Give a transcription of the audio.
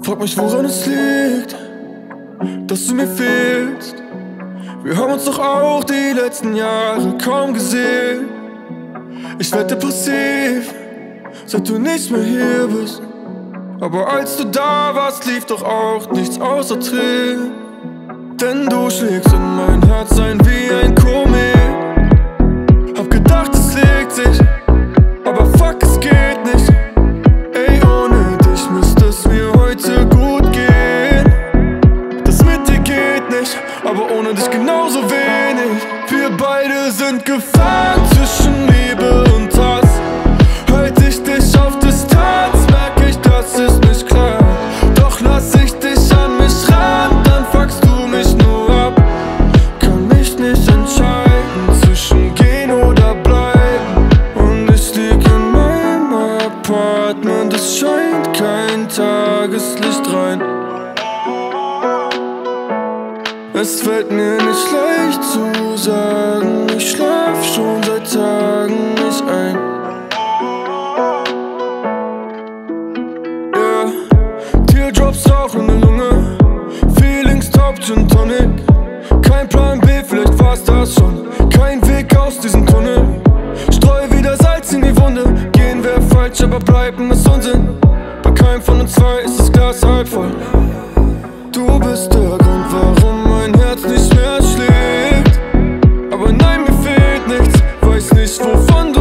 Frag mich, woran es liegt, dass du mir fehlst. Wir haben uns doch auch die letzten Jahre kaum gesehen. Ich werd depressiv, seit du nicht mehr hier bist. Aber als du da warst, lief doch auch nichts außer Tränen. Denn du schlägst in mein Herz ein wie ein Komet. Hab gedacht, es legt sich, aber fuck, es geht nicht. Ey, ohne dich müsste es mir heute gut gehen. Das mit dir geht nicht, aber ohne dich genauso wenig. Wir beide sind gefangen zwischen Liebe und Hass. Halt ich dich auf Distanz, merk ich, das ist nicht klar. Doch lass ich dich an mich ran, dann fuckst du mich nur ab. Kann mich nicht entscheiden zwischen gehen oder bleiben. Und ich lieg in meinem Apartment, es scheint kein Tageslicht rein. Es fällt mir nicht leicht zu sagen, ich schlaf schon seit Tagen nicht ein. Yeah. Teardrops, Rauch in der Lunge, Feelings top, Gin Tonic. Kein Plan B, vielleicht war's das schon. Kein Weg aus diesem Tunnel. Streu wieder Salz in die Wunde. Gehen wär falsch, aber bleiben ist Unsinn. Bei keinem von uns zwei ist das Glas halb voll. Du bist der Grund, warum mein Herz nicht mehr schlägt. Aber nein, mir fehlt nichts, weiß nicht, wovon du